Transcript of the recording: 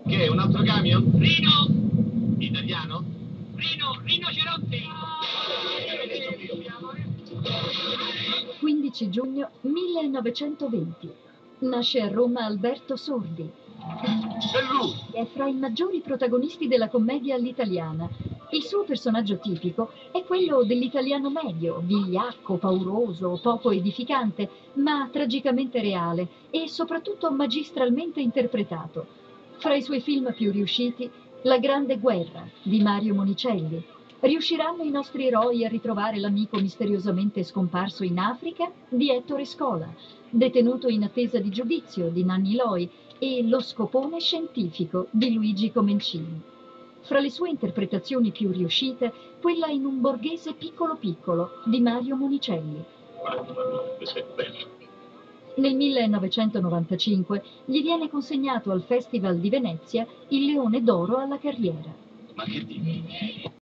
Che è un altro camion? Rino! Italiano? Rinoceronte! 15 giugno 1920. Nasce a Roma Alberto Sordi. È lui! È fra i maggiori protagonisti della commedia all'italiana. Il suo personaggio tipico è quello dell'italiano medio, vigliacco, pauroso, poco edificante, ma tragicamente reale e soprattutto magistralmente interpretato. Fra i suoi film più riusciti, La Grande Guerra di Mario Monicelli. Riusciranno i nostri eroi a ritrovare l'amico misteriosamente scomparso in Africa di Ettore Scola, Detenuto in attesa di giudizio di Nanni Loi e Lo scopone scientifico di Luigi Comencini. Fra le sue interpretazioni più riuscite, quella in Un borghese piccolo piccolo di Mario Monicelli. Questo è bello. Nel 1995 gli viene consegnato al Festival di Venezia il Leone d'Oro alla carriera. Ma che dici?